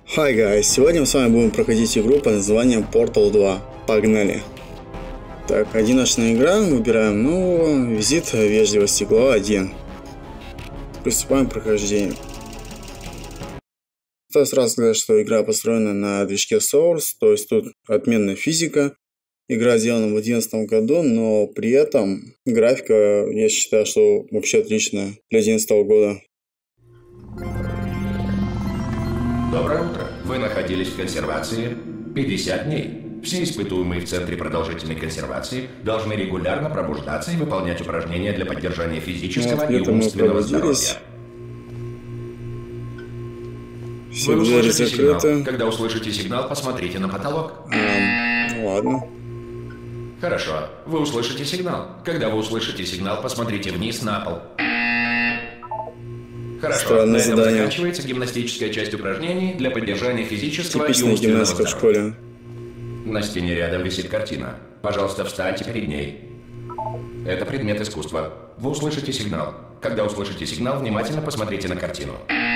Hi guys, сегодня мы с вами будем проходить игру под названием Portal 2. Погнали! Так, одиночная игра, выбираем новую, визит вежливости, глава 1. Приступаем к прохождению. Стоит сразу сказать, что игра построена на движке Source, то есть тут отменная физика. Игра сделана в 2011 году, но при этом графика, я считаю, что вообще отличная для 2011 года. Доброе утро. Вы находились в консервации 50 дней. Все испытуемые в Центре продолжительной консервации должны регулярно пробуждаться и выполнять упражнения для поддержания физического и умственного здоровья. Все Вы двери услышите закрыты. сигнал. Когда услышите сигнал, посмотрите на потолок. Ладно. Хорошо. Вы услышите сигнал. Когда вы услышите сигнал, посмотрите вниз на пол. Хорошо. Странное На этом задание. заканчивается гимнастическая часть упражнений для поддержания физического и Типичная умственного гимнастика в здоровья. школе. На стене рядом висит картина. Пожалуйста, встаньте перед ней. Это предмет искусства. Вы услышите сигнал. Когда услышите сигнал, внимательно посмотрите на картину.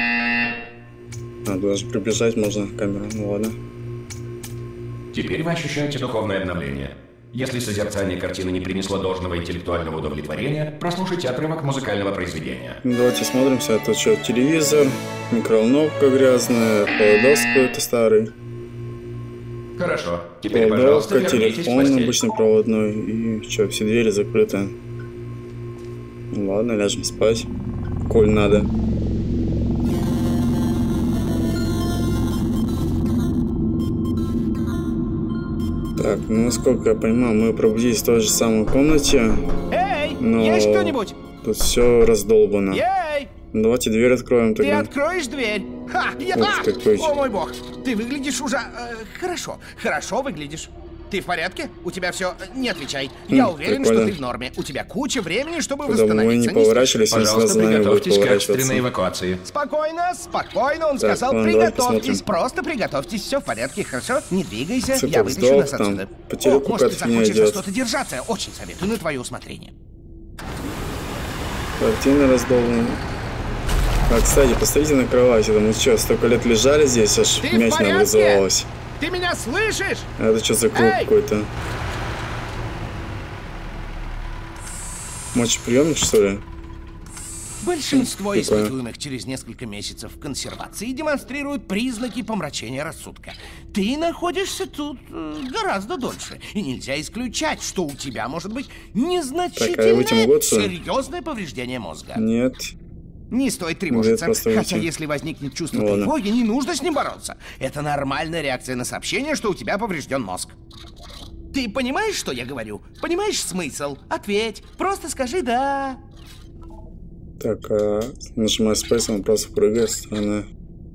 Даже приближать можно камеру. Ну ладно. Теперь вы ощущаете духовное обновление. Если созерцание картины не принесло должного интеллектуального удовлетворения, прослушайте отрывок музыкального произведения. Давайте смотримся. Тут что, телевизор, микроволновка грязная, холодос какой-то старый. Хорошо. Теперь, пожалуйста, Холодовка, вернитесь в телефон постель. обычный проводной. И что, все двери закрыты. Ну ладно, ляжем спать. Коль надо. Так, ну насколько я понимаю, мы пробудились в той же самой комнате. Эй, Но есть кто-нибудь? тут все раздолбано. Ей! Давайте дверь откроем Ты тогда. откроешь дверь? Ха! Ух ты, какой. О мой бог! Ты выглядишь уже... хорошо. Хорошо выглядишь. Ты в порядке? У тебя все... Не отвечай. Я уверен, прикольно. что ты в норме. У тебя куча времени, чтобы Когда мы не восстановиться. поворачивались, он Пожалуйста, сразу за нами будет приготовьтесь к поворачиваться. экстренной эвакуации. Спокойно, спокойно. Он Так, сказал, ладно, давай приготовьтесь. посмотрим. Просто приготовьтесь. Все в порядке, хорошо? Не двигайся. Цепок Я вытащу сдох, нас там отсюда. по телеку О, может, ты какая-то фигня захочешь за идет. что-то держаться? Очень советую. На твое усмотрение. Картина раздолбана. Так, кстати, посмотрите на кровати. Мы что, столько лет лежали здесь, аж Ты в мяч порядке? образовалась. Ты меня слышишь? А это что за клуб Эй! какой-то? Мочеприемник, что ли? Большинство Такое. испытуемых через несколько месяцев консервации демонстрируют признаки помрачения рассудка. Ты находишься тут гораздо дольше, и нельзя исключать, что у тебя может быть незначительное, выйти могу отсюда? серьезное повреждение мозга. Нет. Не стоит Нет, тревожиться, просто хотя выйти. если возникнет чувство Ну ладно. тревоги, не нужно с ним бороться. Это нормальная реакция на сообщение, что у тебя поврежден мозг. Ты понимаешь, что я говорю? Понимаешь смысл? Ответь. Просто скажи «да». Так, нажимаю Space, он просто прыгает с стороны.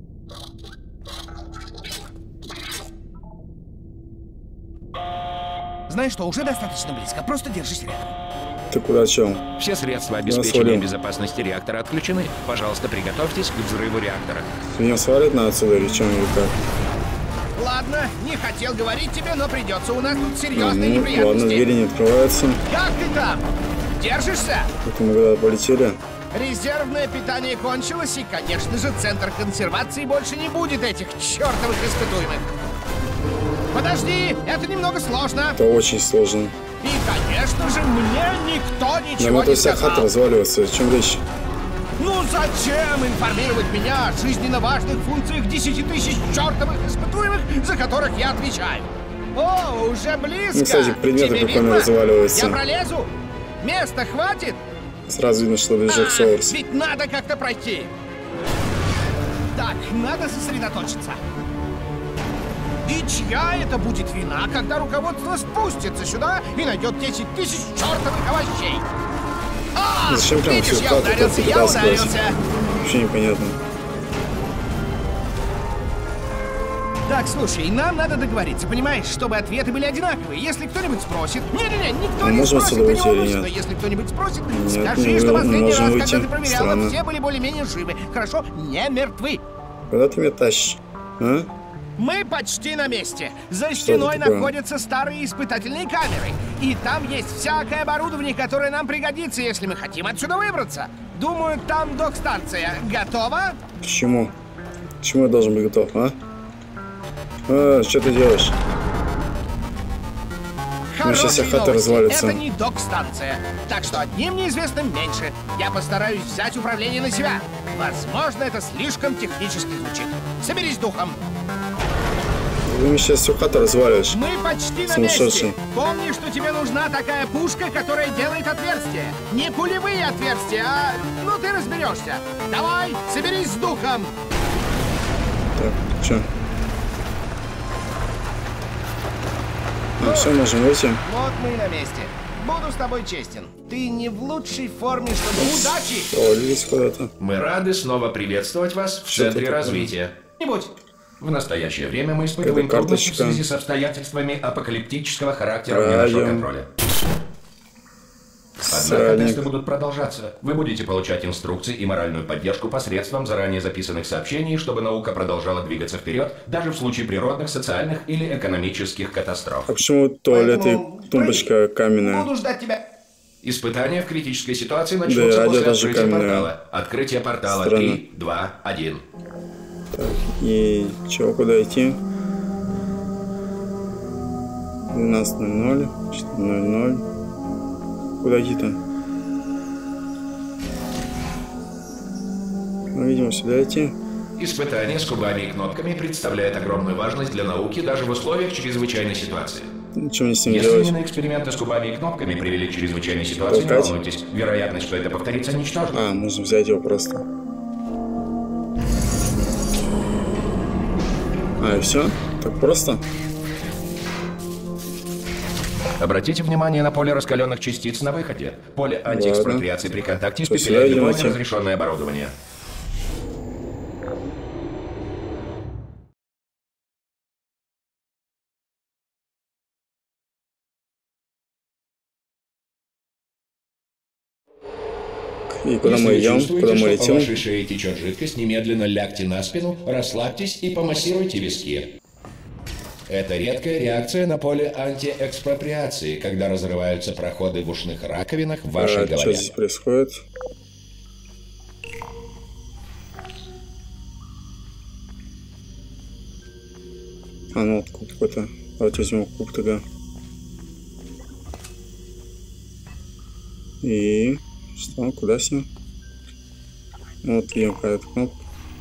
Знаешь что, уже достаточно близко. Просто держись рядом. Ты куда, чё? Все средства свалил. обеспечения безопасности реактора отключены. Пожалуйста, приготовьтесь к взрыву реактора. Меня свалит на отсюда или чем, или как? Ладно, не хотел говорить тебе, но придется. У нас тут А, серьезные ну, неприятности. ладно, двери не открываются. Как ты там? Держишься? Это мы когда полетели. Резервное питание кончилось, и, конечно же, центр консервации больше не будет этих чертовых испытуемых. Подожди, это немного сложно. Это очень сложно. И, конечно же, мне никто Да, ничего ну не то вся хата сказал. разваливается. О чем речь? Ну зачем информировать меня о жизненно важных функциях 10 тысяч чертовых испытуемых, за которых я отвечаю? О, уже близко! Ну, кстати, предметы Тебе прикольно видно? разваливаются. Я пролезу? Места хватит? Сразу видно, что движок Source. Ведь надо как-то пройти. Так, надо сосредоточиться. И чья это будет вина, когда руководство спустится сюда и найдет 10 тысяч чертовых овощей? А, Зачем прям видишь, всю я хату ударился, так я вытаскивать? ударился. Вообще непонятно. Так, слушай, нам надо договориться, понимаешь, чтобы ответы были одинаковые. Если кто-нибудь спросит... Не-не-не, никто Мы не можем спросит, отсюда ты не выйти или волнуйся, нет? но если кто-нибудь спросит, Нет, скажи, не что последний можем раз, выйти. когда ты проверяла, Странно. все были более-менее живы. Хорошо? Не мертвы. Куда ты меня тащишь? А? Мы почти на месте. За это стеной такое? находятся старые испытательные камеры. И там есть всякое оборудование, которое нам пригодится, если мы хотим отсюда выбраться. Думаю, там док-станция. Готова? К чему? К чему я должен быть готов, а? Что ты делаешь? Ну, сейчас вся хата развалится. Это не док-станция, так что одним неизвестным меньше. Я постараюсь взять управление на себя. Возможно, это слишком технически звучит. Соберись с духом. Ты сейчас всю хату развалишь. Мы почти на месте. Помни, что тебе нужна такая пушка, которая делает отверстия. Не пулевые отверстия, а... Ну, ты разберешься. Давай, соберись с духом. Так, что? Ну, все, можем выйти. Вот мы и на месте. Буду с тобой честен. Ты не в лучшей форме, чтобы... Удачи! Провалились куда-то. Мы рады снова приветствовать вас в центре развития. Не-нибудь. В настоящее время мы испытываем трудности в связи с обстоятельствами апокалиптического характера вне нашего контроля. Однако тесты будут продолжаться. Вы будете получать инструкции и моральную поддержку посредством заранее записанных сообщений, чтобы наука продолжала двигаться вперед, даже в случае природных, социальных или экономических катастроф. А почему туалет и тумбочка каменная? Буду ждать тебя. Испытания в критической ситуации начнутся после открытия портала. Открытие портала. 3, 2, 1. Так, и чего, куда идти? 12:00, 4:00. Куда идти-то? Ну, видимо, сюда идти. Испытание с кубами и кнопками представляет огромную важность для науки даже в условиях чрезвычайной ситуации. Ничего мне с ним Если делать? именно эксперименты с кубами и кнопками привели к чрезвычайной ситуации, не волнуйтесь. Вероятность, что это повторится, ничтожна. Нужно взять его просто. И все? Так просто? Обратите внимание на поле раскаленных частиц на выходе. Поле антиэкспроприации при контакте испепеляет любое неразрешенное оборудование. И куда мы идем? Куда мы летим? По вашей шее течет жидкость, немедленно лягте на спину, расслабьтесь и помассируйте виски. Это редкая реакция на поле антиэкспроприации, когда разрываются проходы в ушных раковинах в вашей голове. Что здесь происходит? Ну вот куб какой-то. Давайте возьмем куб тогда. И... Что? Куда с ним? Ну вот видим какая-то кнопка.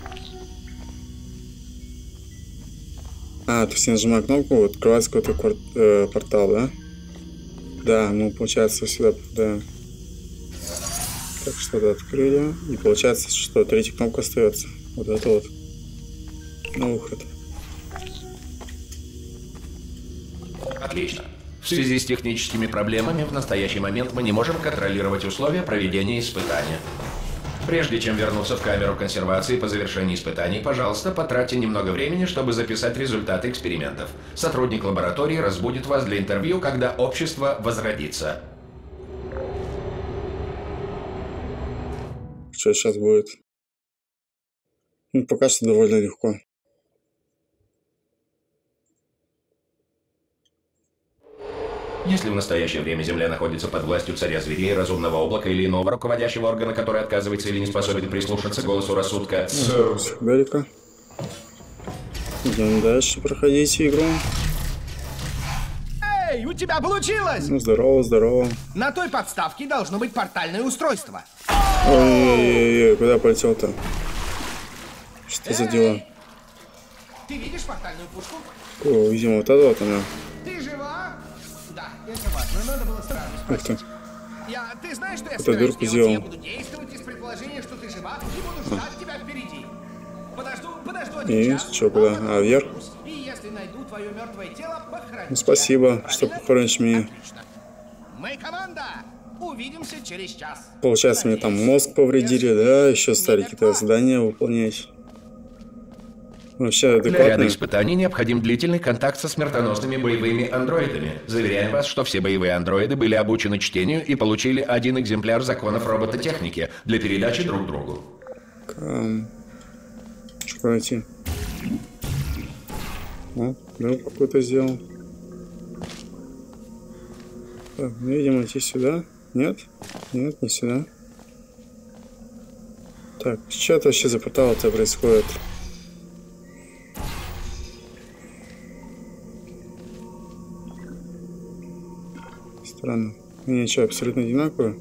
То есть я нажимаю кнопку, вот открывается какой-то портал, да? Да, ну получается сюда, да. Так, что-то открыли. И получается, что третья кнопка остается. Вот это вот. На выход. Отлично. В связи с техническими проблемами в настоящий момент мы не можем контролировать условия проведения испытания. Прежде чем вернуться в камеру консервации по завершении испытаний, пожалуйста, потратьте немного времени, чтобы записать результаты экспериментов. Сотрудник лаборатории разбудит вас для интервью, когда общество возродится. Что сейчас будет? Ну, пока что довольно легко. Если в настоящее время Земля находится под властью царя зверей, разумного облака или иного руководящего органа, который отказывается или не способен прислушаться голосу рассудка... Далеко. Идем дальше проходить игру. Эй, у тебя получилось! Ну, здорово, здорово. На той подставке должно быть портальное устройство. Ой-ой-ой, куда полетел-то? Что за дела? Ты видишь портальную пушку? О, видимо, вот это вот она. Ты жива? Да, это важно. Надо было сразу спросить. Ты знаешь, что я собираюсь делать? Я буду действовать из предположения, что ты жива, и буду ждать тебя впереди. Подожду один час. И что, куда? Вверх? И если найду твое мертвое тело, похороню. Ну, спасибо, что похоронишь меня. Отлично. Мы команда. Увидимся через час. Получается, мне там мозг повредили, да? Еще стали какие-то задания выполнять. Вообще адекватно. Для ряда испытаний необходим длительный контакт со смертоносными боевыми андроидами. Заверяем вас, что все боевые андроиды были обучены чтению и получили 1 экземпляр законов робототехники для передачи друг другу. Что найти? Да, какой-то сделал. Так, видимо, идти сюда. Нет? Нет, не сюда. Так, что это вообще за портал-то происходит? Странно. Они что, абсолютно одинаковые?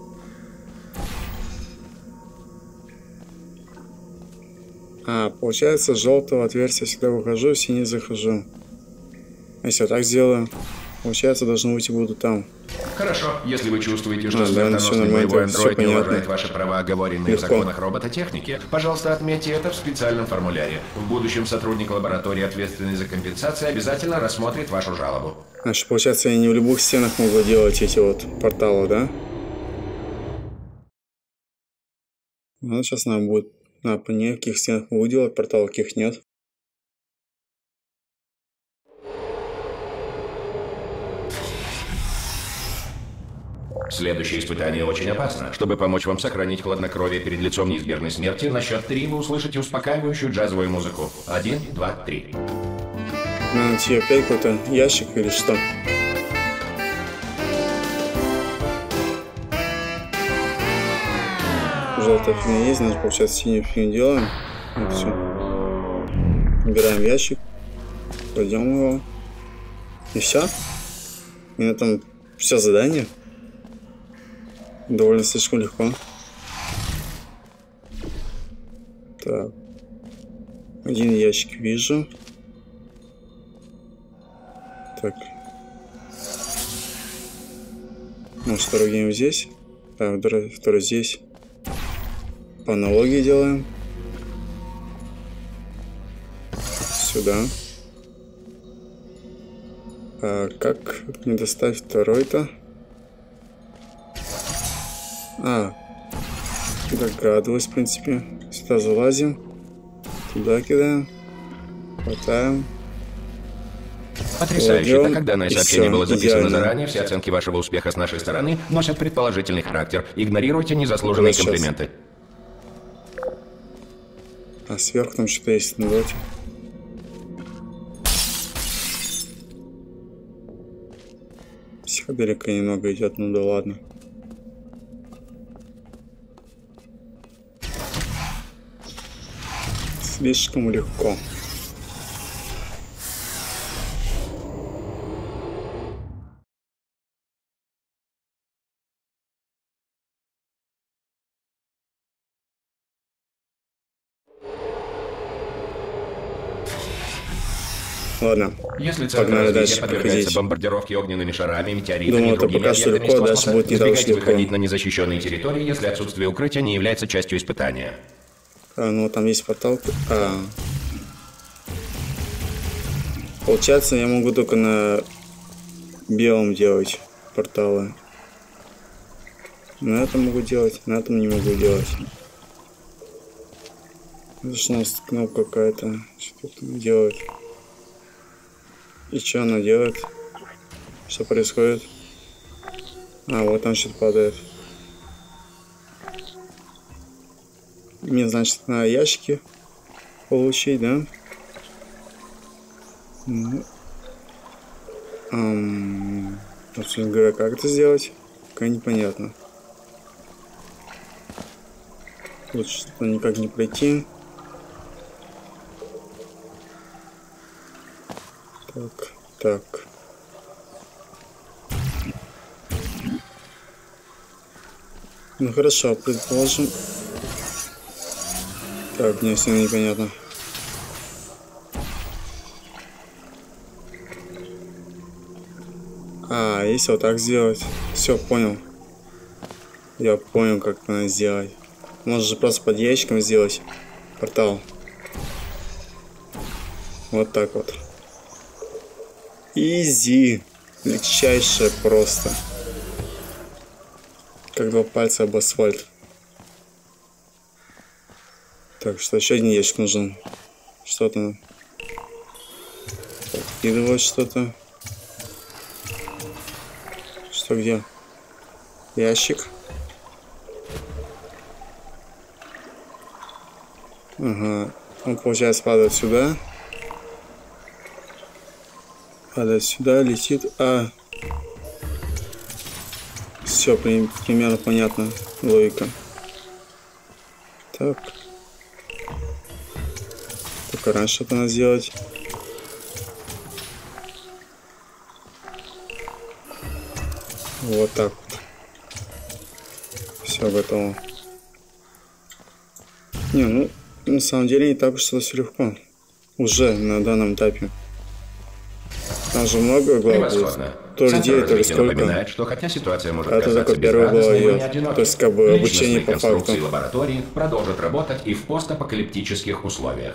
Получается, с желтого отверстия всегда выхожу, синий захожу. Если я так сделаю, получается, должны выйти буду там. Хорошо, если вы чувствуете, что да, смертоносный боевой андроид не уважает понятно. ваши права, оговоренные в законах робототехники, пожалуйста, отметьте это в специальном формуляре. В будущем сотрудник лаборатории, ответственный за компенсацию, обязательно рассмотрит вашу жалобу. Значит, получается, я не в любых стенах могу делать эти вот порталы, да? Ну, сейчас надо будет... по неких стенах могу делать порталы, каких нет. Следующее испытание очень опасно. Чтобы помочь вам сохранить хладнокровие перед лицом неизбежной смерти, на счет 3 вы услышите успокаивающую джазовую музыку. 1, 2, 3. Надо найти опять какой-то ящик или что? Желтая фигня есть, значит, получается, синюю фигню делаем. Вот все. Убираем ящик. Кладем его. И все. И на этом все задание. Довольно слишком легко. Так. Один ящик вижу. Так. Может, второй гейм здесь? Так, второй здесь. По аналогии делаем. Сюда. Как мне достать второй-то? Догадываюсь, в принципе. Сюда залазим. Туда кидаем. Хватаем. Потрясающе. Так как данное сообщение было записано идеально. заранее, все оценки вашего успеха с нашей стороны носят предположительный характер. Игнорируйте незаслуженные Сейчас. комплименты. Сверху там что-то есть. Ну, давайте. Психоделика немного идет, ну да ладно. Слишком легко. Ладно. Если центр Погнали развития дальше подвергается проходить. бомбардировке огненными шарами, метеоритами Думаю, и это другими пока что объектами легко, из дальше космоса, будет не так уж избегайте легко. выходить на незащищенные территории, если отсутствие укрытия не является частью испытания. Ну, там есть портал. Получается, я могу только на белом делать порталы. На этом могу делать, на этом не могу делать. Это что у нас кнопка какая-то. Что-то делает. И что она делает? Что происходит? Вот там что-то падает. Мне, значит, на ящики получить, да? Собственно говоря, как это сделать? Пока непонятно. Тут что-то никак не пройти. Так. Ну хорошо, предположим. Так, мне все непонятно. Если вот так сделать. Все, понял. Я понял, как это надо сделать. Можно же просто под ящиком сделать портал. Вот так вот. Изи. Легчайшее просто. Как два пальца об асфальт. Так, что еще один ящик нужен. Что-то. Подкидывать что-то. Что где? Ящик. Ага. Он, получается, падает сюда. Падает сюда, летит. Все, примерно понятно. Логика. Так. Только раньше это надо сделать. Вот так вот. Все готово. Не, ну, на самом деле не так уж все легко. Уже на данном этапе. Там же много глав будет. То ли 9, то ли сколько. Что хотя ситуация может это только первая глава идет. То есть как бы обучение по факту. Лаборатории продолжат работать и в постапокалиптических условиях.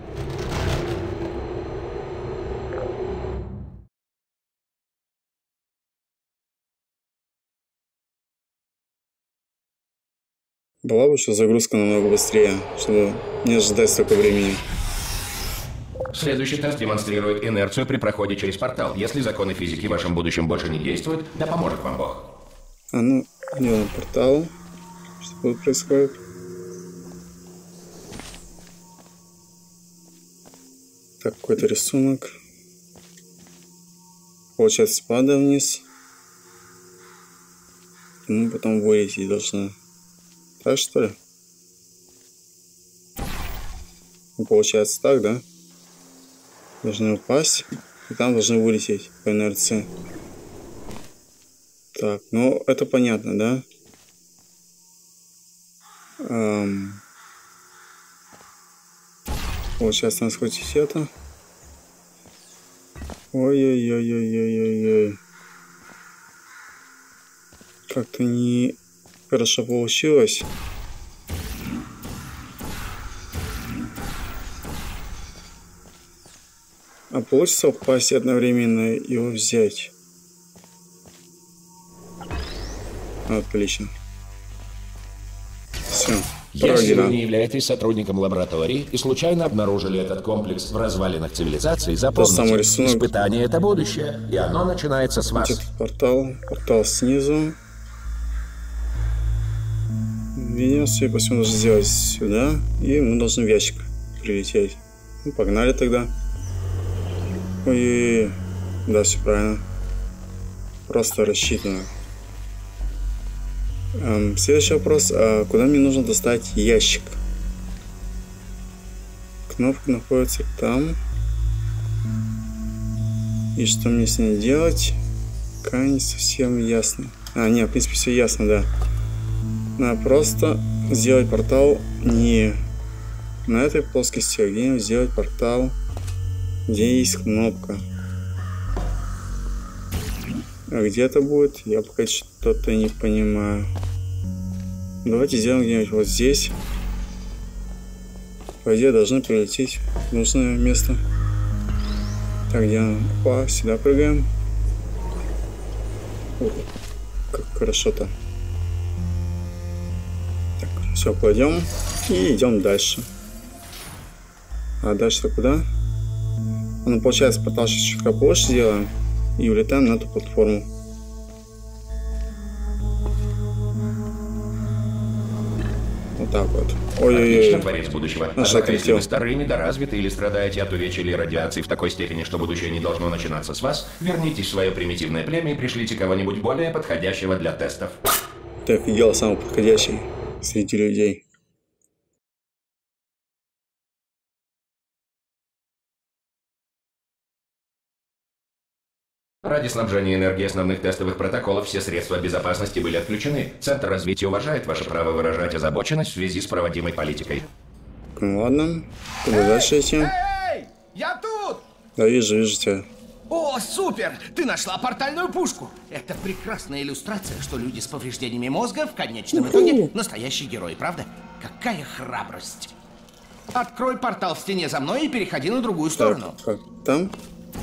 Была бы еще загрузка намного быстрее, чтобы не ожидать столько времени. Следующий тест демонстрирует инерцию при проходе через портал. Если законы физики в вашем будущем больше не действуют, да поможет вам Бог. А ну, делаем портал. Что тут происходит? Так, какой-то рисунок. Получается, падаем вниз. Мы потом вылететь должны. Так что ли? Ну, получается так, да? Должны упасть, и там должны вылететь по инерции. Так, ну это понятно, да? Получается, надо схватить это. Ой-ой-ой-ой-ой-ой-ой. Как-то не хорошо получилось. А получится упасть и одновременно его взять. Отлично. Все. Если вы не являетесь сотрудником лаборатории и случайно обнаружили этот комплекс в развалинах цивилизации, запомните, испытание — это будущее, и оно начинается с вас. Портал снизу. Видимо, судя по всему, нужно сделать сюда, и мы должны в ящик прилететь. Ну, погнали тогда. Ой, да, все правильно. Просто рассчитано. Следующий вопрос. А куда мне нужно достать ящик? Кнопка находится там. И что мне с ней делать? Пока не совсем ясно. А, нет, в принципе, все ясно, да. Надо просто сделать портал не на этой плоскости, а где-нибудь сделать портал, где есть кнопка. А где это будет, я пока что-то не понимаю. Давайте сделаем где-нибудь вот здесь. По идее, должны прилететь в нужное место. Так, где она? Опа, сюда прыгаем. О, как хорошо-то. Так, все, кладем и идем дальше. А дальше-то куда? Ну, получается, портал чуть побольше сделаем. И улетаем на эту платформу. Вот так вот. Отлично, творец будущего. Однако, если вы старый, недоразвиты или страдаете от увечья или радиации в такой степени, что будущее не должно начинаться с вас, вернитесь в свое примитивное племя и пришлите кого-нибудь более подходящего для тестов. Ты офигел, самый подходящий среди людей. Ради снабжения энергией основных тестовых протоколов все средства безопасности были отключены. Центр развития уважает ваше право выражать озабоченность в связи с проводимой политикой. Ну ладно, куда дальше идти? Эй, я тут! Да, вижу тебя. О, супер! Ты нашла портальную пушку! Это прекрасная иллюстрация, что люди с повреждениями мозга в конечном итоге настоящие герои, правда? Какая храбрость! Открой портал в стене за мной и переходи на другую сторону. Так, там?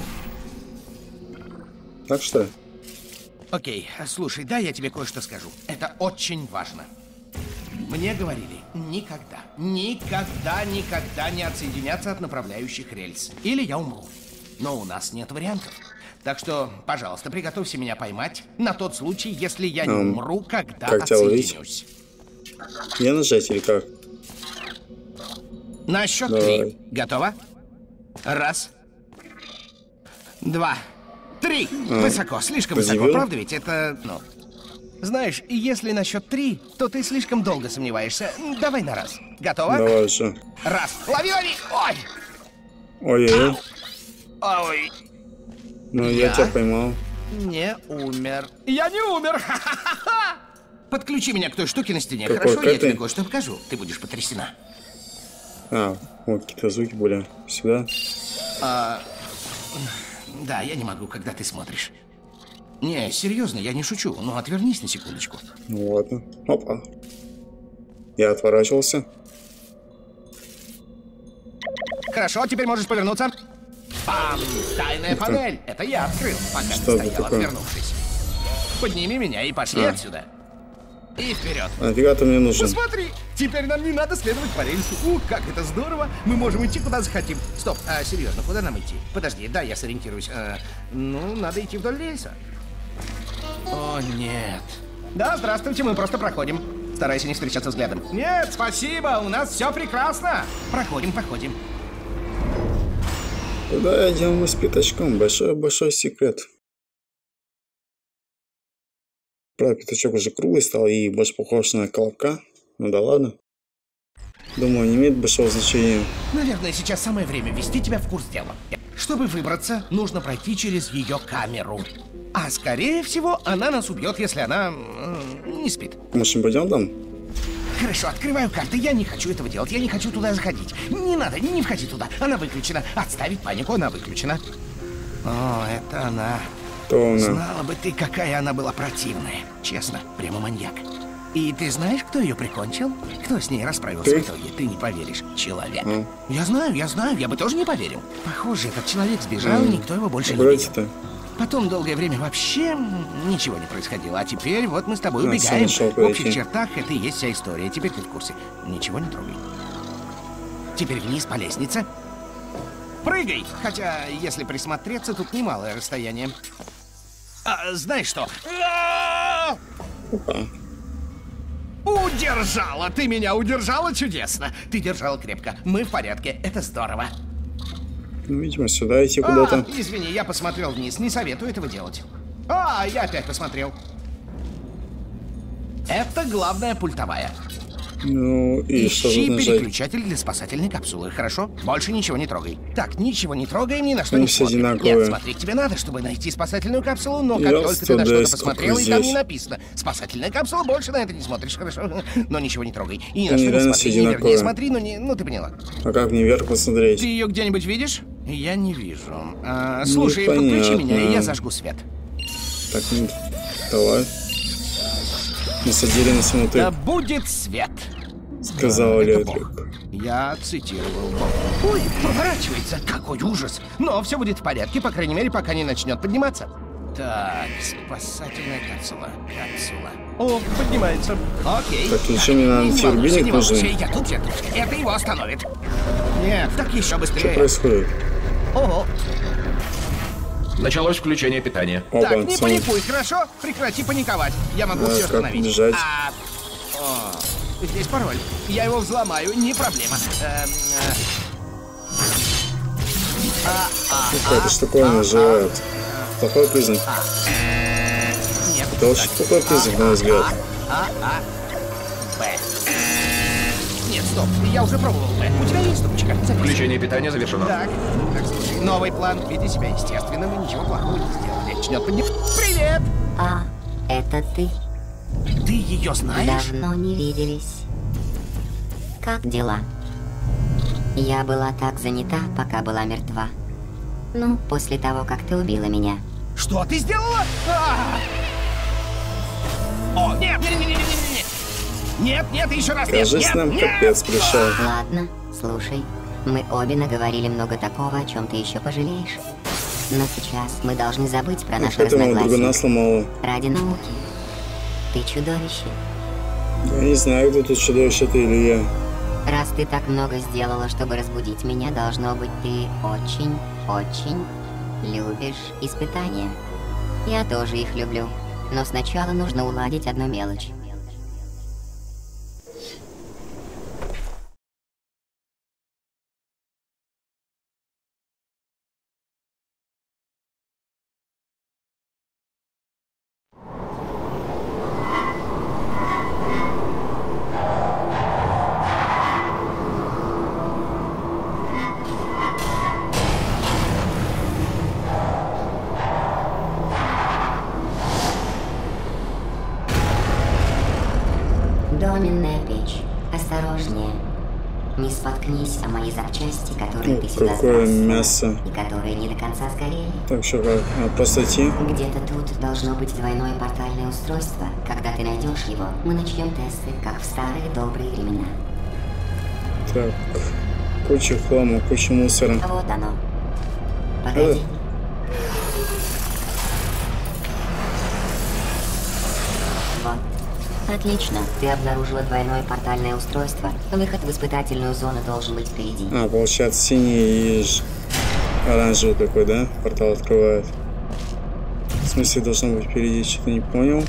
Так что? Окей, слушай, дай я тебе кое-что скажу. Это очень важно. Мне говорили, никогда не отсоединяться от направляющих рельс. Или я умру. Но у нас нет вариантов. Так что, пожалуйста, приготовься меня поймать на тот случай, если я не умру, когда отсоединюсь. Я нажать или как? На счет 3. Готово? 1, 2, 3. Высоко, слишком высоко, правда ведь? Это, ну... Знаешь, если на счет 3, то ты слишком долго сомневаешься. Давай на раз. Готово? Давай же. 1. Лови! Ой! Ой-ой-ой. Ой. Ну, я тебя поймал. не умер. Я не умер! Ха-ха-ха! Подключи меня к той штуке на стене, Какой, хорошо? Я ты? тебе кое-что покажу. Ты будешь потрясена. А, вот какие-то звуки были. Сюда. Да, я не могу, когда ты смотришь. Не, серьезно, я не шучу. Ну, отвернись на секундочку. Ну ладно. Опа. Я отворачивался. Хорошо, теперь можешь повернуться. Пам! Тайная панель. Это я открыл, пока ты Что это стоял, такое? отвернувшись. Подними меня и пошли отсюда. И вперед. А нафига ты мне нужен? Посмотри, теперь нам не надо следовать по рельсу. Ух, как это здорово. Мы можем идти куда захотим. Стоп, серьезно, куда нам идти? Подожди, да, я сориентируюсь. Ну, надо идти вдоль рельса. О, нет. Да, здравствуйте, мы просто проходим. Старайся не встречаться взглядом. Нет, спасибо, у нас все прекрасно. Проходим. Куда идем мы с пятачком? Большой секрет. Правда, пятачок уже круглый стал и больше похож на колобка. Ну да ладно. Думаю, не имеет большого значения. Наверное, сейчас самое время ввести тебя в курс дела. Чтобы выбраться, нужно пройти через ее камеру. А скорее всего, она нас убьет, если она не спит. Может, мы пойдем там? Хорошо, открываю карты. Я не хочу этого делать. Я не хочу туда заходить. Не надо, не входи туда. Она выключена. Отставить панику, она выключена. О, это она. То она. Знала бы ты, какая она была противная. Честно, прямо маньяк. И ты знаешь, кто ее прикончил? Кто с ней расправился в итоге? Ты не поверишь. Человек. Я знаю, я бы тоже не поверил. Похоже, этот человек сбежал, и никто его больше не видел. Брать-то. Потом долгое время вообще ничего не происходило. А теперь вот мы с тобой А, убегаем. сам нашел В общих пройти. чертах это и есть вся история. Теперь ты в курсе. Ничего не трогай. Теперь вниз по лестнице. Прыгай! Хотя, если присмотреться, тут немалое расстояние. Знаешь что? Опа. Удержала! Ты меня удержала чудесно! Ты держала крепко. Мы в порядке. Это здорово. Ну, видимо, сюда идти куда-то. Извини, я посмотрел вниз. Не советую этого делать. Я опять посмотрел. Это главная пультовая. Ну, и что Ищи тут нажать? переключатель для спасательной капсулы, хорошо? Больше ничего не трогай. Так, ничего не трогаем, ни на что Они не все смотрим. одинаковые. Нет, смотри, тебе надо, чтобы найти спасательную капсулу, но как Я только ты на страдаю, что-то посмотрел, сколько и там здесь. не написано «Спасательная капсула», больше на это не смотришь, хорошо? Но ничего не трогай. И ни на Они что не реально смотри, все не вернее, одинаковые. смотри, но не... Ну, ты поняла. А как мне вверх посмотреть? Ты ее где-нибудь видишь? Я не вижу. Слушай, подключи Непонятно. меня, и я зажгу свет. Так, ну, давай. Насадили на смуты, Да будет свет. сказал Это электрик. Бог. Я цитировал Бога. Ой, поворачивается. Какой ужас. Но все будет в порядке, по крайней мере, пока не начнет подниматься. Так, спасательная капсула. О, поднимается. Окей. Так, еще мне надо найти рубильник не волнуйся, нужен. я тут. Это его остановит. Нет, так еще Что быстрее. происходит? Ого. Началось включение питания. Так, Опа, не сам- паникуй, хорошо? Прекрати паниковать. Я могу все как остановить. бежать? Здесь пароль. Я его взломаю, не проблема. Какая-то штуковина нажимает. Плохой признак. Нет. Это очень плохой признак, на мой взгляд. Б. Нет, стоп, я уже пробовал Б. У тебя есть трубочка? Записывай. Включение питания завершено. Так, слушай, новый план. Веди себя естественно, мы ничего плохого не сделали. Начнет Привет! Это ты? Ты ее знаешь? Давно не виделись. Как дела? Я была так занята, пока была мертва. Ну, после того, как ты убила меня. Что ты сделала? О, нет, нет. Нет, еще раз нет. Кажется, нам капец пришел. Ладно, слушай. Мы обе наговорили много такого, о чем ты еще пожалеешь. Но сейчас мы должны забыть про наши Это моего друга разногласия. насломало. Ради науки. Ты чудовище. Я не знаю, кто тут чудовище, ты или я. Раз ты так много сделала, чтобы разбудить меня, должно быть, ты очень любишь испытания. Я тоже их люблю. Но сначала нужно уладить одну мелочь. Соломенная печь. Осторожнее. Не споткнись о мои запчасти, которые ты сюда Какое сбрасывал, мясо. и которые не до конца сгорели. Так, что как? Просто идти? Где-то тут должно быть двойное портальное устройство. Когда ты найдешь его, мы начнем тесты, как в старые добрые времена. Так, куча хлама, куча мусора. Вот оно. Погоди. Вот. Отлично. Ты обнаружила двойное портальное устройство. Выход в испытательную зону должен быть впереди. А, получается, синий и оранжевый такой, да? Портал открывает. В смысле, должно быть впереди, что-то не понял.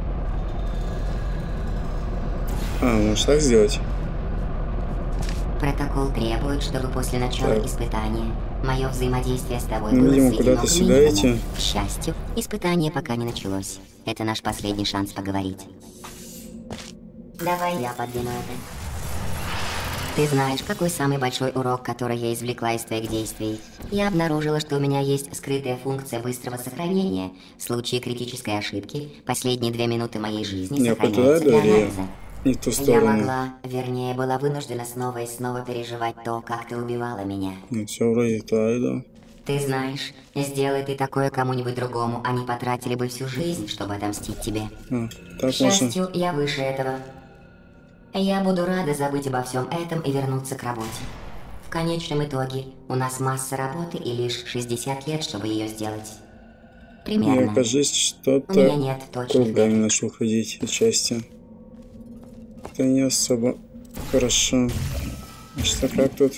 А, можешь так сделать? Протокол требует, чтобы после начала испытания мое взаимодействие с тобой Ну, было видимо, сведено куда-то к сюда минимуму. идти. К счастью, испытание пока не началось. Это наш последний шанс поговорить. Давай я подвину это. Ты знаешь, какой самый большой урок, который я извлекла из твоих действий? Я обнаружила, что у меня есть скрытая функция быстрого сохранения. В случае критической ошибки, последние 2 минуты моей жизни Я сохраняются для или анализа. не в ту Я сторону? могла, вернее, была вынуждена снова и снова переживать то, как ты убивала меня. Ну, все вроде туда иду. Ты знаешь, сделай ты такое кому-нибудь другому, они потратили бы всю жизнь, чтобы отомстить тебе. А, К так можно. счастью, я выше этого. Я буду рада забыть обо всем этом и вернуться к работе. В конечном итоге, у нас масса работы и лишь 60 лет, чтобы ее сделать. Примерно. Мне кажется, У меня что-то нет точных кругами метрик. начал ходить отчасти. Это не особо хорошо. Что как тут?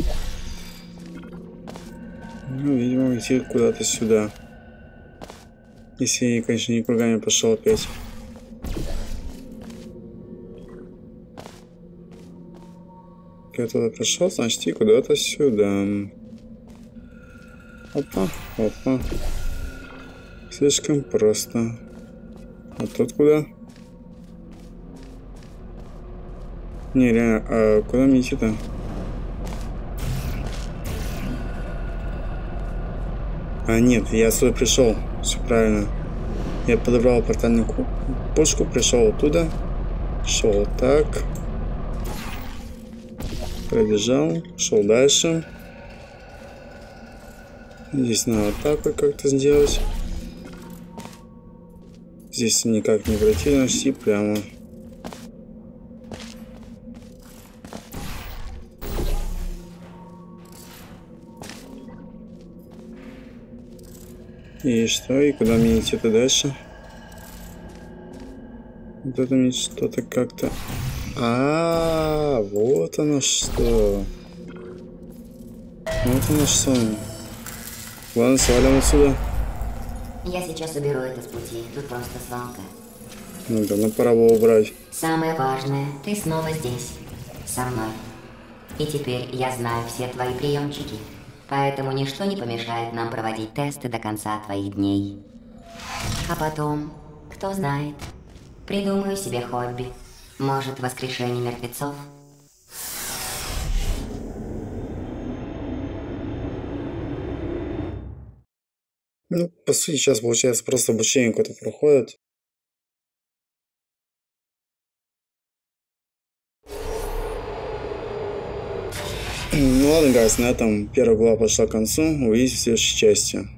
Ну, видимо, идти куда-то сюда. Если я, конечно, не кругами пошел опять. Я туда пришел, значит, и куда-то сюда. Опа, опа. Слишком просто. А тут куда? Не, реально, а куда мне идти-то? А, нет, я сюда пришел. Все правильно. Я подобрал портальную пушку, пришел оттуда. Шел так. Пробежал, шел дальше. Здесь надо вот так вот как-то сделать. Здесь никак не пройти, значит, и прямо. И что? И куда мне идти-то дальше? Вот это мне что-то как-то... Вот оно что. Вот оно что. Ладно, свалим отсюда. Я сейчас уберу это с пути, тут просто свалка. Ну да, пора было убрать. Самое важное, ты снова здесь, со мной. И теперь я знаю все твои приемчики, поэтому ничто не помешает нам проводить тесты до конца твоих дней. А потом, кто знает, придумаю себе хобби. Может, воскрешение мертвецов? Ну, по сути, сейчас, получается, просто обучение какое-то проходит. Ну ладно, guys, на этом первая глава пошла к концу. Увидимся в следующей части.